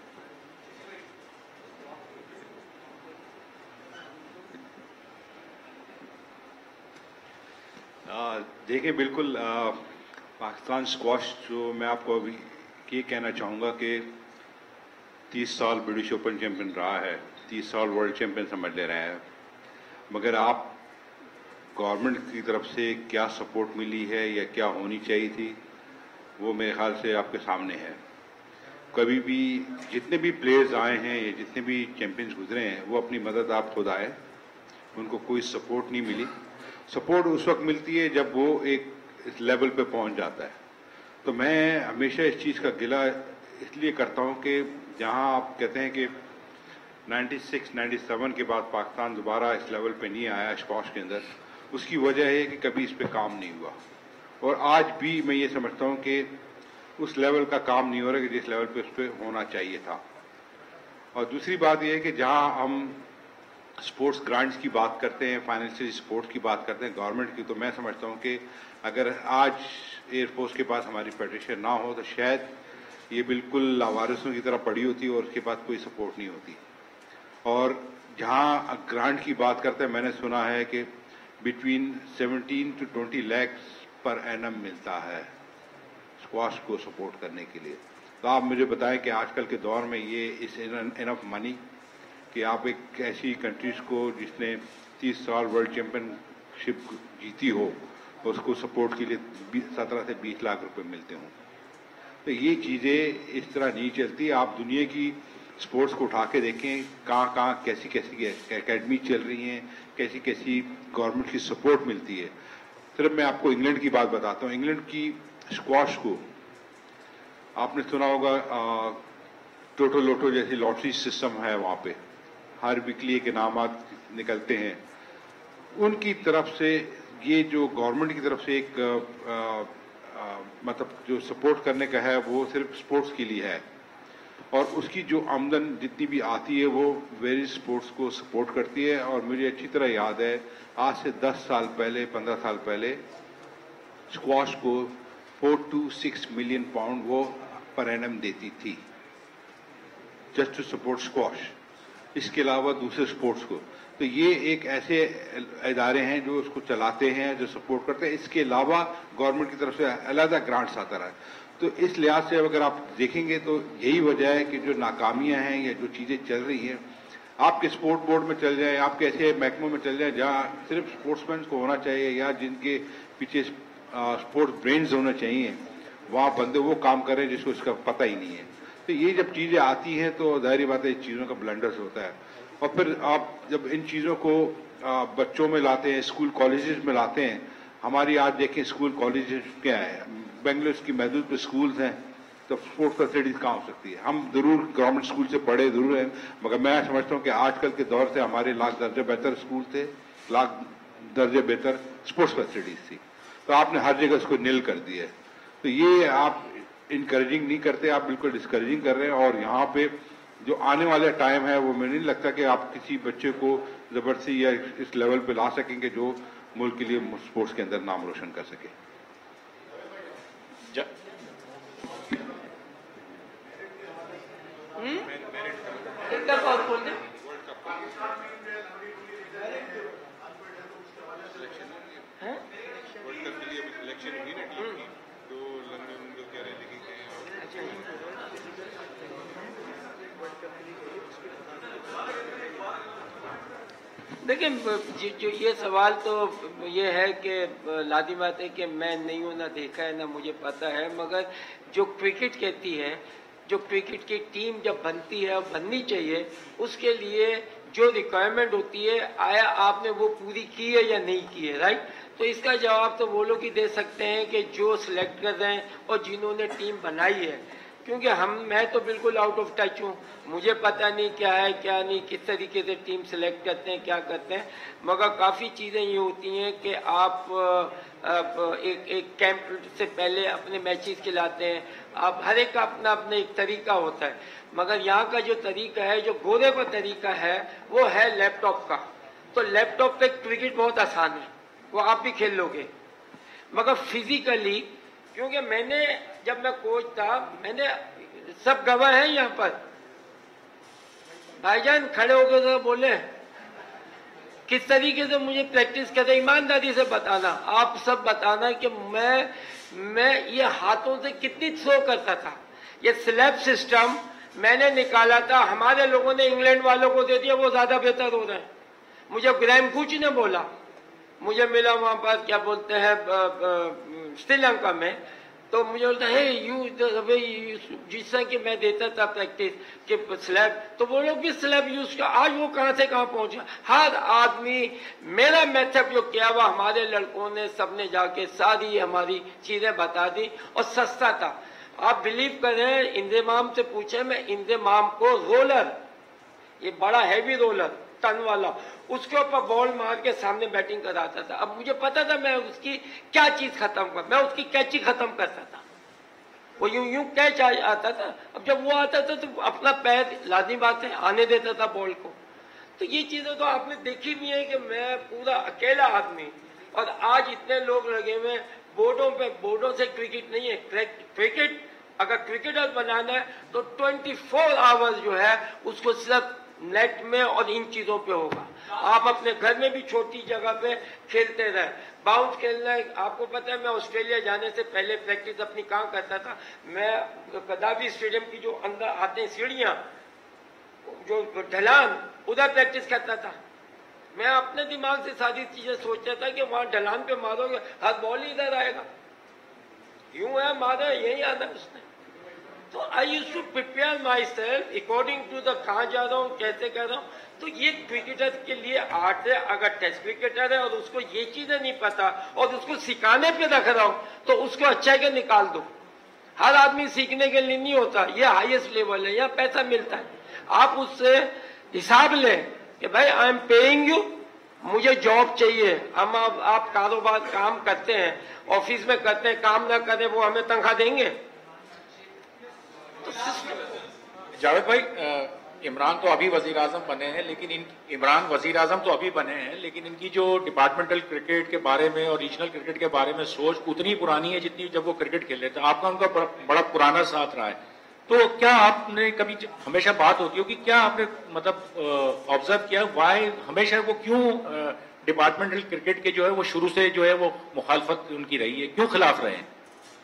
देखिए, बिल्कुल आ, पाकिस्तान स्क्वाश, जो मैं आपको अभी ये कहना चाहूँगा कि तीस साल ब्रिटिश ओपन चैंपियन रहा है, तीस साल वर्ल्ड चैंपियन समझ ले रहे हैं, मगर आप गवर्नमेंट की तरफ से क्या सपोर्ट मिली है या क्या होनी चाहिए थी, वो मेरे ख्याल से आपके सामने है। कभी भी जितने भी प्लेयर्स आए हैं या जितने भी चैंपियंस गुजरे हैं, वो अपनी मदद आप खुद आए, उनको कोई सपोर्ट नहीं मिली। सपोर्ट उस वक्त मिलती है जब वो एक इस लेवल पे पहुंच जाता है। तो मैं हमेशा इस चीज़ का गिला इसलिए करता हूं कि जहां आप कहते हैं कि छियानवे सत्तानवे के बाद पाकिस्तान दोबारा इस लेवल पे नहीं आया स्क्वाश के अंदर, उसकी वजह है कि कभी इस पे काम नहीं हुआ। और आज भी मैं ये समझता हूं कि उस लेवल का काम नहीं हो रहा कि जिस लेवल पे उस पर होना चाहिए था। और दूसरी बात यह है कि जहां हम स्पोर्ट्स ग्रांट्स की बात करते हैं, फाइनेंशियल सपोर्ट की बात करते हैं गवर्नमेंट की, तो मैं समझता हूं कि अगर आज एयरफोर्स के पास हमारी फेडरेशन ना हो तो शायद ये बिल्कुल लावारिसों की तरह पड़ी होती और उसके पास कोई सपोर्ट नहीं होती। और जहां ग्रांट की बात करते हैं, मैंने सुना है कि बिटवीन सत्रह टू बीस लाख पर एनम मिलता है स्क्वाश को सपोर्ट करने के लिए। तो आप मुझे बताएं कि आजकल के दौर में ये इस इनफ मनी कि आप एक ऐसी कंट्रीज को जिसने तीस साल वर्ल्ड चैंपियनशिप जीती हो, उसको सपोर्ट के लिए सत्रह से बीस लाख रुपए मिलते हों। तो ये चीज़ें इस तरह नहीं चलती। आप दुनिया की स्पोर्ट्स को उठा के देखें, कहाँ कहाँ कैसी कैसी एकेडमी चल रही हैं, कैसी कैसी गवर्नमेंट की सपोर्ट मिलती है। सिर्फ मैं आपको इंग्लैंड की बात बताता हूँ। इंग्लैंड की स्क्वाश को आपने सुना होगा, टोटो लोटो जैसी लॉटरी सिस्टम है वहाँ पे, हर वीकली के इनामात निकलते हैं। उनकी तरफ से ये जो गवर्नमेंट की तरफ से एक आ, आ, मतलब जो सपोर्ट करने का है वो सिर्फ स्पोर्ट्स के लिए है, और उसकी जो आमदन जितनी भी आती है वो वेरियस स्पोर्ट्स को सपोर्ट करती है। और मुझे अच्छी तरह याद है, आज से दस साल पहले, पंद्रह साल पहले स्क्वाश को four two six million pound वो पर एनम देती थी, जस्ट टू सपोर्ट स्क्वाश, इसके अलावा दूसरे स्पोर्ट्स को। तो ये एक ऐसे इदारे हैं जो उसको चलाते हैं, जो सपोर्ट करते हैं। इसके अलावा गवर्नमेंट की तरफ से अलग ग्रांट्स आता रहा है। तो इस लिहाज से अगर आप देखेंगे तो यही वजह है कि जो नाकामियां हैं या जो चीज़ें चल रही हैं, आपके स्पोर्ट बोर्ड में चल जाए, आपके ऐसे महकमों में चल जाए जहाँ सिर्फ स्पोर्ट्समैन को होना चाहिए या जिनके पीछे स्पोर्ट्स ब्रेन्स होने चाहिए, वहाँ बंदे वो काम करें जिसको इसका पता ही नहीं है। तो ये जब चीज़ें आती हैं तो जाहिर बात है इन चीज़ों का ब्लंडर्स होता है। और फिर आप जब इन चीज़ों को बच्चों में लाते हैं, स्कूल कॉलेजेस में लाते हैं, हमारी आज देखें स्कूल कॉलेजेस क्या है, बेंगलुरु की महदूद पे स्कूल्स हैं, तो स्पोर्ट्स फैसिलिटीज कहाँ हो सकती है। हम जरूर गवर्नमेंट स्कूल से पढ़े जरूर हैं, मगर मैं समझता हूँ कि आजकल के दौर से हमारे लाख दर्जे बेहतर स्कूल थे, लाख दर्जे बेहतर स्पोर्ट्स फैसिलिटीज थी। तो आपने हर जगह उसको नील कर दिया है। तो ये आप इनकरेजिंग नहीं करते, आप बिल्कुल डिस्करेजिंग कर रहे हैं। और यहाँ पे जो आने वाला टाइम है वो मुझे नहीं लगता कि आप किसी बच्चे को जबरदस्ती या इस लेवल पे ला सकेंगे जो मुल्क के लिए स्पोर्ट्स के अंदर नाम रोशन कर सके। एक दफा और बोल दें। देखिए, जो ये सवाल तो ये है कि लादी बात है कि मैं नहीं हूं, ना देखा है, ना मुझे पता है, मगर जो क्रिकेट कहती है, जो क्रिकेट की टीम जब बनती है और बननी चाहिए, उसके लिए जो रिक्वायरमेंट होती है, आया आपने वो पूरी की है या नहीं की है, राइट। तो इसका जवाब तो वो लोग ही दे सकते हैं कि जो सिलेक्ट कर रहे हैं और जिन्होंने टीम बनाई है, क्योंकि हम मैं तो बिल्कुल आउट ऑफ टच हूँ, मुझे पता नहीं क्या है क्या नहीं, किस तरीके से टीम सिलेक्ट करते हैं, क्या करते हैं। मगर काफ़ी चीज़ें ये होती हैं कि आप, आप एक एक कैंप से पहले अपने मैचेस खिलाते हैं, आप हर एक का अपना अपना एक तरीका होता है। मगर यहाँ का जो तरीका है, जो गोरे का तरीका है, वो है लैपटॉप का। तो लैपटॉप पे क्रिकेट बहुत आसान है, वो आप भी खेल लोगे। मगर फिजिकली, क्योंकि मैंने जब मैं कोच था, मैंने सब गवाह हैं यहाँ पर, भाईजान खड़े होकर तो बोले किस तरीके से मुझे प्रैक्टिस करते, ईमानदारी से बताना, आप सब बताना कि मैं मैं ये हाथों से कितनी थ्रो करता था। ये स्लैब सिस्टम मैंने निकाला था, हमारे लोगों ने इंग्लैंड वालों को दे दिया, वो ज्यादा बेहतर हो रहे हैं। मुझे ग्रैम कूच ने बोला, मुझे मिला वहां पर, क्या बोलते हैं, श्रीलंका में, तो मुझे बोलता है यू जिस तरह की मैं देता था प्रैक्टिस कि स्लैब, तो वो लोग भी स्लैब यूज किया। आज वो कहां से कहां पहुंचा, हर आदमी मेरा मेथड जो किया हुआ, हमारे लड़कों ने सबने जाके सारी हमारी चीजें बता दी, और सस्ता था। आप बिलीव करें, इंतजाम से पूछे, मैं इंतजाम को रोलर, ये बड़ा हैवी रोलर टन वाला, उसके ऊपर बॉल मार के सामने बैटिंग कराता था। अब मुझे पता था मैं उसकी क्या चीज खत्म कर, मैं उसकी कैची खत्म करता था, वो यूं यूं कैच आता था। अब जब वो आता था तो अपना पैर, लाजमी बात है, आने देता था बॉल को। तो ये चीजें तो आपने देखी भी है कि मैं पूरा अकेला आदमी, और आज इतने लोग लगे हुए बोर्डों पे, बोर्डों से क्रिकेट नहीं है। क्रिकेट अगर क्रिकेटर बनाना है तो ट्वेंटी फोर आवर्स जो है उसको सिर्फ नेट में और इन चीजों पे होगा। आप अपने घर में भी छोटी जगह पे खेलते रहे, बाउंस खेलना है। आपको पता है, मैं ऑस्ट्रेलिया जाने से पहले प्रैक्टिस अपनी कहाँ करता था, मैं कदावी स्टेडियम की जो अंदर आते हैं सीढ़ियां, जो ढलान, उधर प्रैक्टिस करता था। मैं अपने दिमाग से सारी चीजें सोचता था कि वहां ढलान पे मारोगे, हर बॉल ही इधर आएगा, यूं है मारा, यही आना उसने। तो I use to prepare myself according to the कहाँ जा रहा हूँ, कैसे कर रहा हूँ। तो ये क्रिकेटर के लिए आर्ट है। अगर टेस्ट क्रिकेटर है और उसको ये चीजें नहीं पता और उसको सिखाने पे रख रहा हूँ तो उसको अच्छा के निकाल दो। हर आदमी सीखने के लिए नहीं होता, ये हाईएस्ट लेवल है, यहाँ पैसा मिलता है। आप उससे हिसाब लें कि भाई आई एम पेइंग यू, मुझे जॉब चाहिए। हम आप, आप कारोबार काम करते हैं, ऑफिस में करते हैं, काम ना करें वो हमें तनख्वाह देंगे? तो जावेद भाई, इमरान तो अभी वजीर आजम बने हैं, लेकिन इन इमरान वजीर आजम तो अभी बने हैं, लेकिन इनकी जो डिपार्टमेंटल क्रिकेट के बारे में और रीजनल क्रिकेट के बारे में सोच उतनी पुरानी है जितनी जब वो क्रिकेट खेल रहे थे। आपका उनका बड़ा, बड़ा पुराना साथ रहा है। तो क्या आपने कभी, हमेशा बात होती हो कि क्या आपने मतलब ऑब्जर्व किया वाई हमेशा वो क्यों डिपार्टमेंटल क्रिकेट के जो है वो शुरू से जो है वो मुखालफत उनकी रही है, क्यों खिलाफ रहे हैं?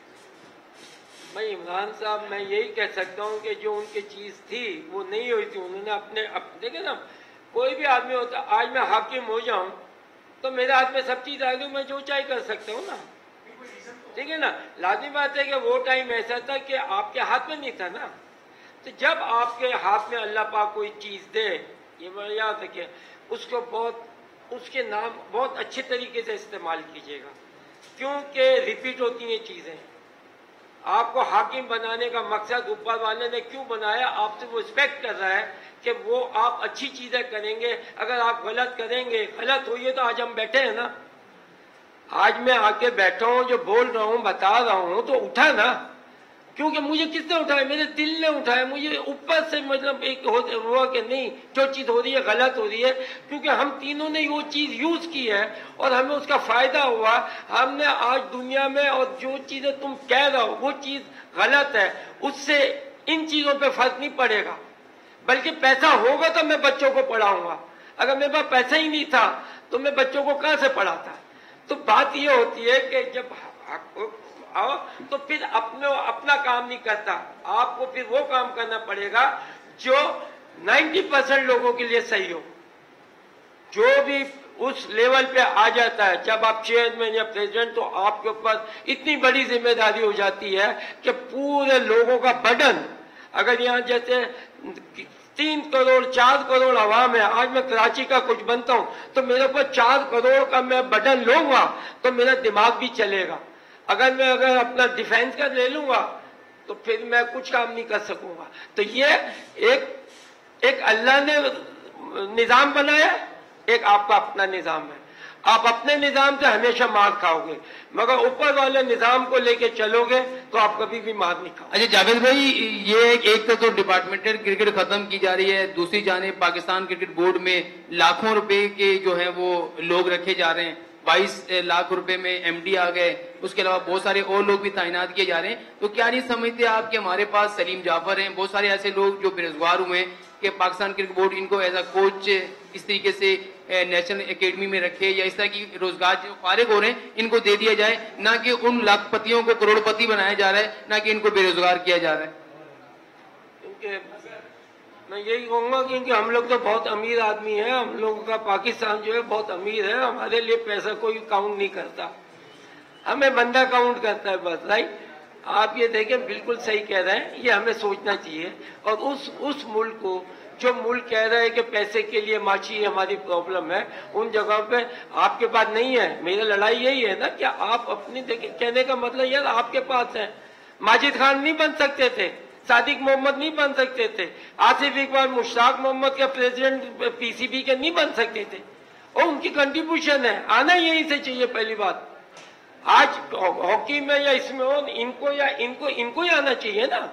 मैं इमरान साहब, मैं यही कह सकता हूं कि जो उनकी चीज थी वो नहीं हुई थी। उन्होंने अपने अप, देखे ना, कोई भी आदमी होता, आज मैं हाकिम हो जाऊं तो मेरे हाथ में सब चीज आ गई, मैं जो चाहे कर सकता हूँ ना, ठीक है ना। लाजमी बात है कि वो टाइम ऐसा था कि आपके हाथ में नहीं था ना। तो जब आपके हाथ में अल्लाह पाक कोई चीज दे, ये मैं याद रखिए, उसको बहुत, उसके नाम बहुत अच्छे तरीके से इस्तेमाल कीजिएगा, क्योंकि रिपीट होती हैं चीजें। आपको हाकिम बनाने का मकसद ऊपर वाले ने क्यों बनाया, आपसे वो एक्सपेक्ट कर रहा है कि वो आप अच्छी चीजें करेंगे। अगर आप गलत करेंगे, गलत हुई है तो आज हम बैठे हैं ना, आज मैं आके बैठा हूं, जो बोल रहा हूं, बता रहा हूं, तो उठा ना, क्योंकि मुझे किसने उठाया? मेरे दिल ने उठाया। मुझे ऊपर से मतलब एक हुआ कि नहीं, जो चीज हो रही है गलत हो रही है, क्योंकि हम तीनों ने वो चीज यूज की है और हमें उसका फायदा हुआ। हमने आज दुनिया में, और जो चीजें तुम कह रहे हो वो चीज गलत है, उससे इन चीजों पे फर्क नहीं पड़ेगा। बल्कि पैसा होगा तो मैं बच्चों को पढ़ाऊंगा। अगर मेरे पास पैसा ही नहीं था तो मैं बच्चों को कहां से पढ़ाता? तो बात ये होती है कि जब आओ तो फिर अपने अपना काम नहीं करता, आपको फिर वो काम करना पड़ेगा जो नब्बे परसेंट लोगों के लिए सही हो। जो भी उस लेवल पे आ जाता है, जब आप चेयरमैन या प्रेसिडेंट, तो आपके ऊपर इतनी बड़ी जिम्मेदारी हो जाती है कि पूरे लोगों का बर्डन, अगर यहाँ जैसे तीन करोड़ चार करोड़ आवाम है, आज मैं कराची का कुछ बनता हूं तो मेरे ऊपर चार करोड़ का मैं बर्डन लूंगा तो मेरा दिमाग भी चलेगा। अगर मैं अगर अपना डिफेंस का ले लूंगा तो फिर मैं कुछ काम नहीं कर सकूंगा। तो ये एक एक अल्लाह ने निजाम बनाया, एक आपका अपना निजाम है। आप अपने निजाम से हमेशा मार खाओगे, मगर ऊपर वाले निजाम को लेके चलोगे तो आप कभी भी मार नहीं खाओगे। अच्छा जावेद भाई, ये एक तो, तो डिपार्टमेंटल क्रिकेट खत्म की जा रही है, दूसरी जानिब पाकिस्तान क्रिकेट बोर्ड में लाखों रुपए के जो है वो लोग रखे जा रहे हैं। बाईस लाख रुपए में एमडी आ गए, उसके अलावा बहुत सारे और लोग भी तैनात किए जा रहे हैं। तो क्या नहीं समझते आप कि हमारे पास सलीम जाफर हैं, बहुत सारे ऐसे लोग जो बेरोजगार हुए हैं कि पाकिस्तान क्रिकेट बोर्ड इनको एज अ कोच इस तरीके से नेशनल एकेडमी में रखे, या इस तरह की रोजगार जो फारिग हो रहे हैं इनको दे दिया जाए, ना कि उन लाखपतियों को करोड़पति बनाया जा रहा है, ना कि इनको बेरोजगार किया जा रहा है। क्योंकि मैं यही कहूंगा क्योंकि हम लोग तो बहुत अमीर आदमी है, हम लोगों का पाकिस्तान जो है बहुत अमीर है, हमारे लिए पैसा कोई काउंट नहीं करता, हमें बंदा काउंट करता है बस। राइट, आप ये देखें, बिल्कुल सही कह रहे हैं, ये हमें सोचना चाहिए। और उस उस मुल्क को, जो मुल्क कह रहा है कि पैसे के लिए माशी हमारी प्रॉब्लम है, उन जगह पे आपके पास नहीं है। मेरी लड़ाई यही है ना कि आप अपनी देखें, कहने का मतलब यार आपके पास है। माजिद खान नहीं बन सकते थे, सादिक मोहम्मद नहीं बन सकते थे, आसिफ इकबाल मुश्ताक मोहम्मद के प्रेसिडेंट पीसीबी के नहीं बन सकते थे, और उनकी कंट्रीब्यूशन है, आना यहीं से चाहिए। पहली बात, आज हॉकी में या इसमें हो, इनको या इनको इनको ही आना चाहिए ना।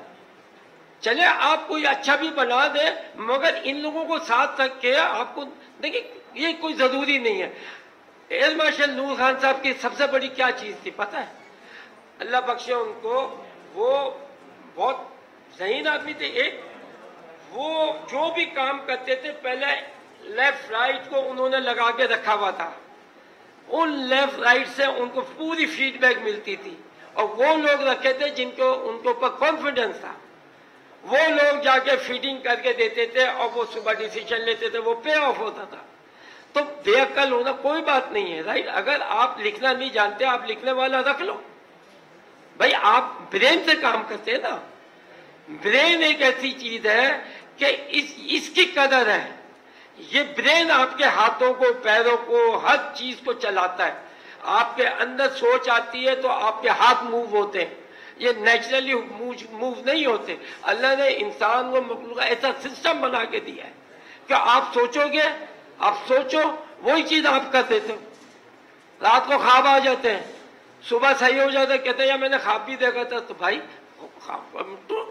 चले आप कोई अच्छा भी बना दे, मगर इन लोगों को साथ रख के आपको, देखिए ये कोई जरूरी नहीं है। एयर मार्शल नूर खान साहब की सबसे बड़ी क्या चीज थी पता है? अल्लाह बख्शे उनको, वो बहुत ज़हीन आदमी थे। एक, वो जो भी काम करते थे पहले लेफ्ट राइट को उन्होंने लगा के रखा हुआ था, उन लेफ्ट राइट से उनको पूरी फीडबैक मिलती थी, और वो लोग रखे थे जिनको उनके ऊपर कॉन्फिडेंस था, वो लोग जाके फीडिंग करके देते थे और वो सुबह डिसीजन लेते थे, वो पे ऑफ होता था। तो बेअक्ल होना कोई बात नहीं है। राइट, अगर आप लिखना नहीं जानते, आप लिखने वाला रख लो भाई, आप ब्रेन से काम करते हैं ना। ब्रेन एक ऐसी चीज है कि इस इसकी कदर है। ये ब्रेन आपके हाथों को, पैरों को, हर चीज को चलाता है। आपके अंदर सोच आती है तो आपके हाथ मूव होते हैं। ये नेचुरली मूव नहीं होते। अल्लाह ने इंसान को मखलूक ऐसा सिस्टम बना के दिया है कि आप सोचोगे, आप सोचो, वही चीज आप कर देते हो। रात को ख्वाब आ जाते हैं, सुबह सही हो जाता है, कहते हैं यार मैंने ख्वाब भी देखा था। तो भाई ख्वाब तो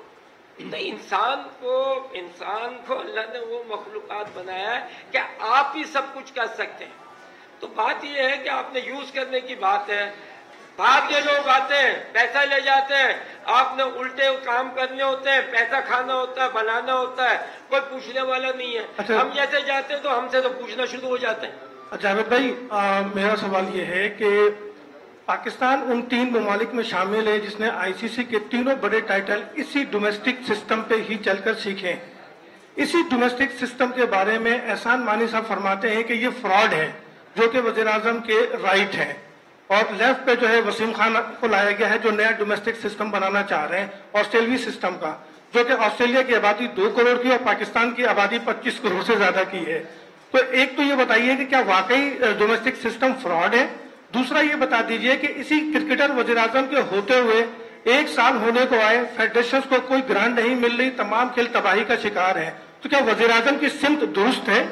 इंसान को इंसान को अल्लाह ने वो मखलूकात बनाया है कि आप ही सब कुछ कर सकते हैं। तो बात यह है कि आपने यूज करने की बात है। बाहर के लोग आते हैं, पैसा ले जाते हैं, आपने उल्टे काम करने होते हैं, पैसा खाना होता है, बनाना होता है, कोई पूछने वाला नहीं है। अच्छा। हम जैसे जाते हैं तो हमसे तो पूछना शुरू हो जाते हैं। जावेद भाई, आ, मेरा सवाल ये है कि पाकिस्तान उन तीन ममालिक में शामिल है जिसने आईसीसी के तीनों बड़े टाइटल इसी डोमेस्टिक सिस्टम पे ही चलकर सीखे। इसी डोमेस्टिक सिस्टम के बारे में एहसान मानी साहब फरमाते हैं कि ये फ्रॉड है, जो कि वज़ीर आज़म के राइट है, और लेफ्ट पे जो है वसीम खान को लाया गया है जो नया डोमेस्टिक सिस्टम बनाना चाह रहे हैं, ऑस्ट्रेलिया सिस्टम का, जो कि ऑस्ट्रेलिया की आबादी दो करोड़ की और पाकिस्तान की आबादी पच्चीस करोड़ से ज्यादा की है। तो एक तो ये बताइए कि क्या वाकई डोमेस्टिक सिस्टम फ्रॉड है? दूसरा ये बता दीजिए कि इसी क्रिकेटर वज़ीर आज़म के होते हुए एक साल होने को आए, फेडरेशन को कोई ग्रांट नहीं मिल रही, तमाम खेल तबाही का शिकार है, तो क्या वज़ीर आज़म की सिमत दुरुस्त है?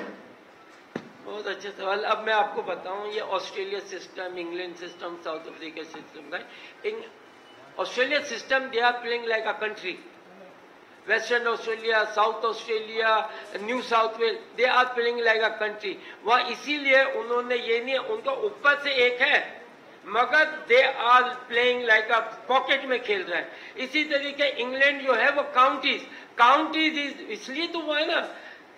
बहुत अच्छा सवाल। अब मैं आपको बताऊं, ये Australia system, England system, South Africa system का। Australia system they are playing like a country. Western Australia, South Australia, New South Wales, they are playing like a country. वहां इसीलिए उन्होंने ये नहीं, उनका ऊपर से एक है मगर they are playing like a pocket में खेल रहे हैं। इसी तरीके इंग्लैंड जो है वो काउंटीज काउंटीज इसलिए तो वो है ना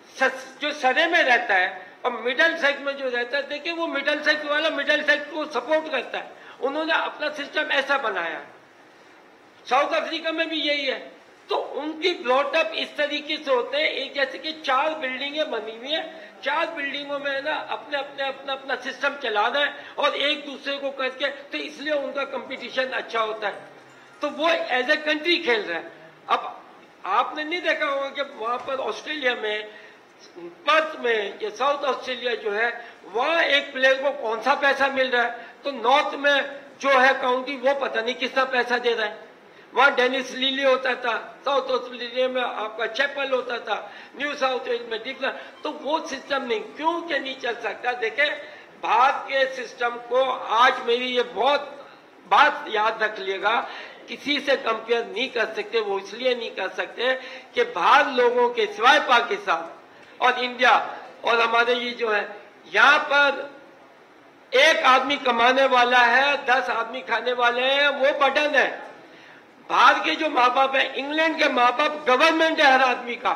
जो सरे में रहता है और मिडल सेक्ट में जो रहता है, देखिए वो मिडल सेक्ट वाला मिडल सेक्ट को सपोर्ट करता है। उन्होंने अपना सिस्टम ऐसा बनाया। साउथ अफ्रीका में भी यही है। तो उनकी ब्लॉटअप इस तरीके से होते हैं, एक जैसे कि चार बिल्डिंगें बनी हुई है, चार बिल्डिंगों में ना अपने अपने अपना अपना सिस्टम चलाना है और एक दूसरे को करके, तो इसलिए उनका कंपटीशन अच्छा होता है। तो वो एज ए कंट्री खेल रहा है। अब आपने नहीं देखा होगा कि वहां पर ऑस्ट्रेलिया में, पर्थ में, ये साउथ ऑस्ट्रेलिया जो है, वहां एक प्लेयर को कौन सा पैसा मिल रहा है, तो नॉर्थ में जो है काउंटी वो पता नहीं कितना पैसा दे रहा है। वहां डेनिस लीली होता था, साउथ ऑस्ट्रेलिया में आपका चैपल होता था, न्यू साउथ वेल्स में डिफरेंट। तो वो सिस्टम नहीं, क्यों के नहीं चल सकता? देखे भारत के सिस्टम को आज मेरी ये बहुत बात याद रख लिएगा, किसी से कंपेयर नहीं कर सकते। वो इसलिए नहीं कर सकते कि बाहर लोगों के सिवाय पाकिस्तान और इंडिया और हमारे ये जो है, यहाँ पर एक आदमी कमाने वाला है, दस आदमी खाने वाले हैं, वो बटन है। बाहर के जो माँ बाप है, इंग्लैंड के माँ बाप गवर्नमेंट है हर आदमी का।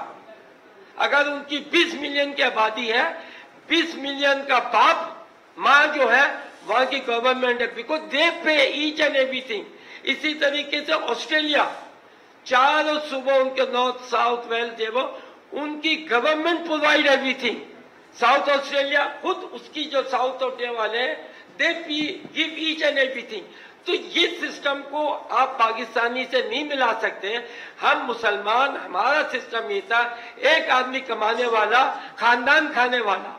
अगर उनकी बीस मिलियन की आबादी है, बीस मिलियन का बाप माँ जो है वहां की गवर्नमेंट है, बिकॉज दे पे ईच एंड एवरीथिंग। इसी तरीके से ऑस्ट्रेलिया, चारों सुबह उनके नॉर्थ साउथ वेल्स जो उनकी government provide everything. South Australia खुद उसकी जो साउथ ऑस्ट्रेलिया वाले हैं, they give each and everything. तो ये सिस्टम को आप पाकिस्तानी से नहीं मिला सकते। हम मुसलमान, हमारा सिस्टम ये था, एक आदमी कमाने वाला, खानदान खाने वाला।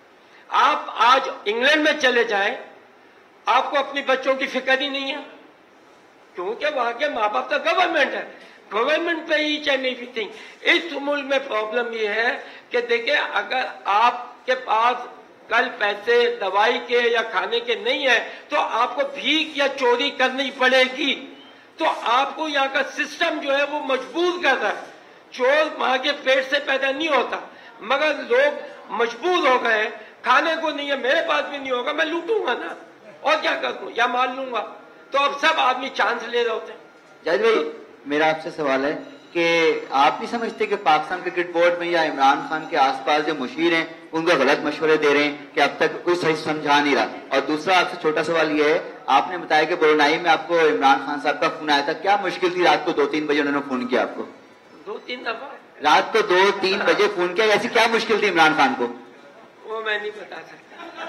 आप आज इंग्लैंड में चले जाएं, आपको अपनी बच्चों की फिक्र ही नहीं है, क्योंकि वहां के माँ बाप का गवर्नमेंट है, गवर्नमेंट पे ईच एंड एवरीथिंग। इस मुल्क में प्रॉब्लम ये है कि देखिए, अगर आपके पास कल पैसे दवाई के या खाने के नहीं है तो आपको भीख या चोरी करनी पड़ेगी। तो आपको यहाँ का सिस्टम जो है वो मजबूर कर रहा है। चोर माँ के पेट से पैदा नहीं होता, मगर लोग मजबूर हो गए, खाने को नहीं है, मेरे पास भी नहीं होगा, मैं लूटूंगा ना, और क्या करूं, या मार लूंगा। तो अब सब आदमी चांस ले रहे होते हैं। जावेद भाई, मेरा आपसे सवाल है कि आप नहीं समझते कि पाकिस्तान क्रिकेट बोर्ड में या इमरान खान के आसपास जो मुशीर हैं उनको गलत मशवरे दे रहे हैं कि अब तक कोई सही समझा नहीं रहा? और दूसरा आपसे छोटा सवाल ये है, आपने बताया कि ब्रुनेई में आपको इमरान खान साहब का फोन आया था, क्या मुश्किल थी रात को दो तीन बजे उन्होंने फोन किया आपको? दो तीन दफा रात को दो तीन बजे फोन किया, ऐसी क्या मुश्किल थी इमरान खान को? वो मैं नहीं बता सकता,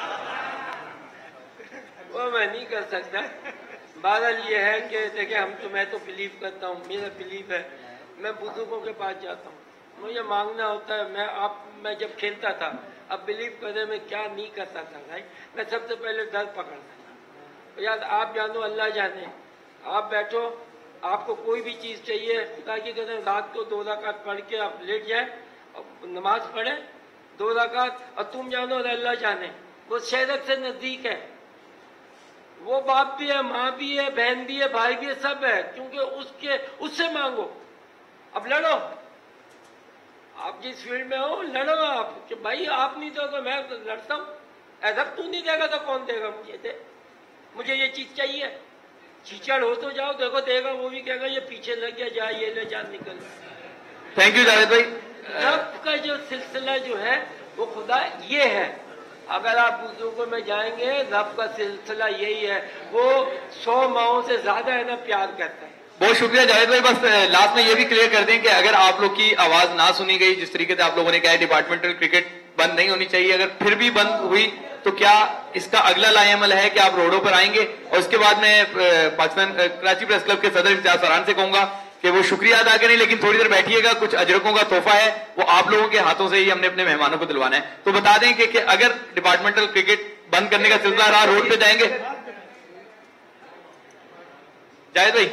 वो मैं नहीं कर सकता। बहरहाल ये है कि देखिए, हम तो मैं तो बिलीव करता हूँ, मेरा बिलीव है मैं बुजुर्गों के पास जाता हूँ, मुझे मांगना होता है। मैं आप मैं जब खेलता था, अब बिलीव करें मैं क्या नहीं करता था भाई, मैं सबसे पहले दर पकड़ता था। यार आप जानो अल्लाह जाने, आप बैठो, आपको कोई भी चीज़ चाहिए, खुदा की कसम रात को दो रकात पढ़ के आप लेट जाए और नमाज पढ़े दो रकात, और तुम जानो और अल्लाह जाने। वो शहरत से नज़दीक है, वो बाप भी है, माँ भी है, बहन भी है, भाई भी है, सब है, क्योंकि उसके उससे मांगो। अब लड़ो, आप जिस फील्ड में हो लड़ो आप, कि भाई आप नहीं दोगे मैं तो लड़ता हूँ, ऐसा तू नहीं देगा तो कौन देगा मुझे, दे मुझे ये चीज चाहिए। चीचड़ हो तो जाओ, देखो देगा, वो भी कहेगा ये पीछे लग गया, जा ये ले जान निकल। थैंक यू जावेद भाई। रब का जो सिलसिला जो है वो खुदा ये है, अगर आप बुजुर्गों में जाएंगे रब का सिलसिला यही है, वो सौ माओं से ज्यादा है ना प्यार करता है। बहुत शुक्रिया जावेद भाई। बस लास्ट में ये भी क्लियर कर दें कि अगर आप लोग की आवाज ना सुनी गई, जिस तरीके से आप लोगों ने कहा है डिपार्टमेंटल क्रिकेट बंद नहीं होनी चाहिए, अगर फिर भी बंद हुई तो क्या इसका अगला लाएअमल है कि आप रोडों पर आएंगे? और उसके बाद मैं पाकिस्तान कराची प्रेस क्लब के सदर इम्तियाज फरहान से कहूंगा कि वो शुक्रिया अदा करें, लेकिन थोड़ी देर बैठिएगा, कुछ अजरकों का तोहफा है वो आप लोगों के हाथों से ही हमने अपने मेहमानों को दिलवाना है। तो बता दें कि, कि अगर डिपार्टमेंटल क्रिकेट बंद करने का सिलसिला रहा, रोड पे जाएंगे? जावेद भाई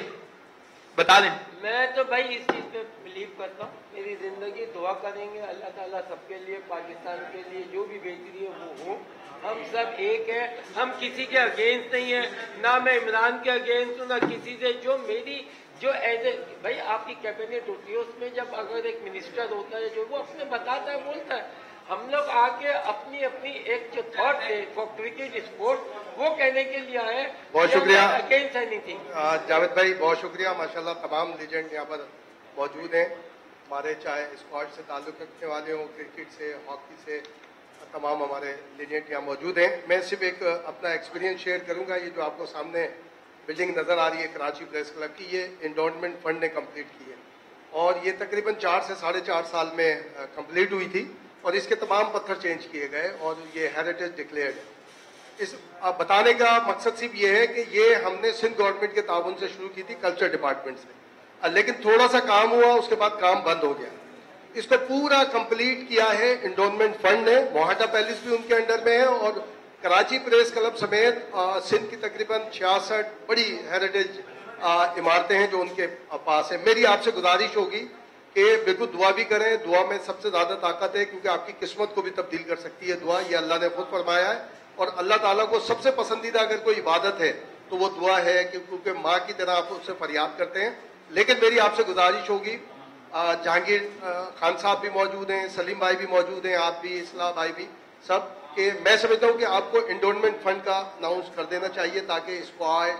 बता दें। मैं तो भाई इस चीज पे बिलीव करता हूँ, मेरी जिंदगी दुआ करेंगे अल्लाह ताला सबके लिए, पाकिस्तान के लिए जो भी बेहतरी है वो हो। हम सब एक है, हम किसी के अगेंस्ट नहीं है, ना मैं इमरान के अगेंस्ट हूँ ना किसी से। जो मेरी जो एज ए भाई आपकी कैबिनेट होती है, उसमें जब अगर एक मिनिस्टर होता है जो वो अपने बताता है, बोलता है, हम लोग आके अपनी अपनी एक जो थॉट है फॉर क्रिकेट स्पोर्ट वो कहने के लिए आए। बहुत शुक्रिया अगेंस्ट एनीथिंग। जावेद भाई बहुत शुक्रिया, माशाल्लाह तमाम लीजेंड यहाँ पर मौजूद हैं हमारे, चाहे स्पोर्ट से ताल्लुक रखने वाले हों, क्रिकेट से, हॉकी से, तमाम हमारे लीजेंड यहाँ मौजूद हैं। मैं सिर्फ एक अपना एक्सपीरियंस शेयर करूँगा। ये जो आपको सामने बिल्डिंग नज़र आ रही है कराची प्रेस क्लब की, ये इंडोमेंट फंड ने कम्प्लीट की है और ये तकरीबन चार से साढ़े चार साल में कम्प्लीट हुई थी और इसके तमाम पत्थर चेंज किए गए और ये हेरिटेज डिक्लेयर्ड है। इस अब बताने का मकसद सिर्फ ये है कि ये हमने सिंध गवर्नमेंट के ताउन से शुरू की थी, कल्चर डिपार्टमेंट से, लेकिन थोड़ा सा काम हुआ, उसके बाद काम बंद हो गया। इसको पूरा कंप्लीट किया है इंडोमेंट फंड ने, मोहाटा पैलेस भी उनके अंडर में है और कराची प्रेस क्लब समेत सिंध की तकरीबन छियासठ बड़ी हेरिटेज इमारतें हैं जो उनके पास है। मेरी आपसे गुजारिश होगी कि बिल्कुल दुआ भी करें, दुआ में सबसे ज्यादा ताकत है क्योंकि आपकी किस्मत को भी तब्दील कर सकती है दुआ, ये अल्लाह ने खुद फरमाया है और अल्लाह ताला को सबसे पसंदीदा अगर कोई इबादत है तो वो दुआ है, क्योंकि माँ की तरह आप उससे फरियाद करते हैं। लेकिन मेरी आपसे गुजारिश होगी, जहांगीर खान साहब भी मौजूद हैं, सलीम भाई भी मौजूद हैं, आप भी, इस्लाह भाई भी, सब के मैं समझता हूँ कि आपको इंडोमेंट फंड का अनाउंस कर देना चाहिए ताकि स्क्वाड,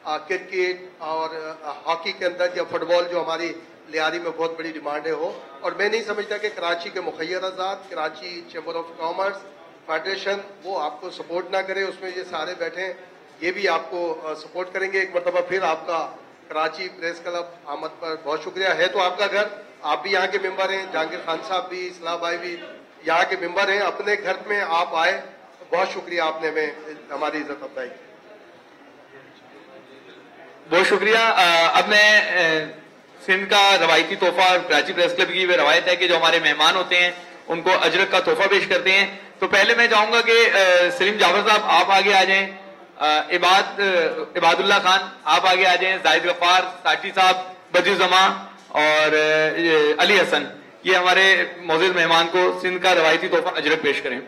क्रिकेट और हॉकी के अंदर या फुटबॉल जो हमारी लियारी में बहुत बड़ी डिमांड है हो। और मैं नहीं समझता कि कराची के Mukhair Azad, Karachi chamber of commerce, federation वो आपको सपोर्ट ना करे, उसमें ये सारे बैठे हैं, ये भी आपको सपोर्ट करेंगे। एक मरतबा फिर आपका कराची प्रेस क्लब आमद पर बहुत शुक्रिया। है तो आपका घर, आप भी यहाँ के मेंबर हैं, जहांगीर खान साहब भी, इस्लाह भाई भी यहाँ के मेंबर हैं, अपने घर में आप आए, बहुत शुक्रिया, आपने हमें हमारी इज्जत अफजाई की, बहुत शुक्रिया। अब मैं सिंध का रवायती तोहफा और कराची प्रेस क्लब की रवायत है कि जो हमारे मेहमान होते हैं उनको अजरक का तोहफा पेश करते हैं। तो पहले मैं चाहूंगा कि सलीम जाफर साहब आप आगे आ जाएं, इबाद इबादुल्लाह खान आप आगे आ जाएं, जाहिद गफ्फार, साटी साहब, बदी जमा और अली हसन, ये हमारे मौजूद मेहमान को सिंध का रवायती तोहफा अजरक पेश करें।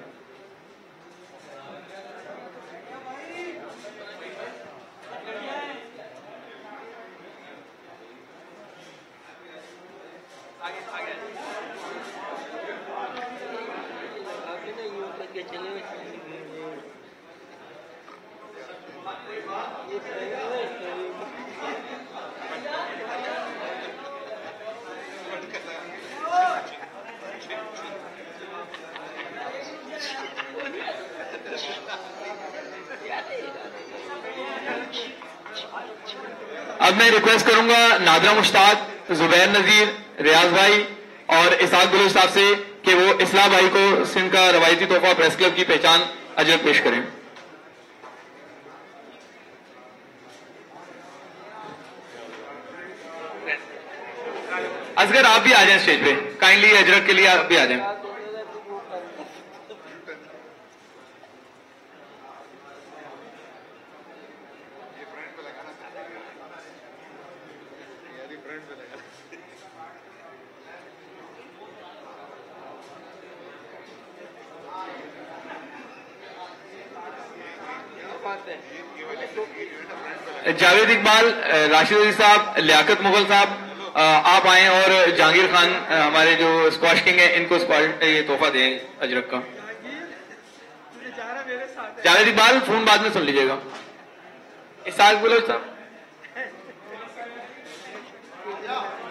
अब मैं रिक्वेस्ट करूंगा नादरा मुश्ताक, जुबैर नजीर, रियाज भाई और इसाक बलूच साहब से कि वो इस्लाह भाई को सिंध का रवायती तोहफा प्रेस क्लब की पहचान अजरक पेश करें। असगर आप भी आ जाएं स्टेज पे, काइंडली अजरक के लिए आप भी आ जाएं। जावेद इकबाल, राशिद अली साहब, लियाकत मुगल साहब, आप आए और जहांगीर खान हमारे जो स्क्वाश किंग है इनको स्क्वाश ये तोहफा दें अजरक का। जावेद इकबाल फोन बाद में सुन लीजिएगा। इसाक बोलो साहब।